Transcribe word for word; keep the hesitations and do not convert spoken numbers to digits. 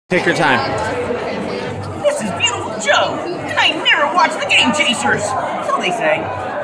Take your time. This is Viewtiful Joe, and I never watch the Game Chasers, so they say.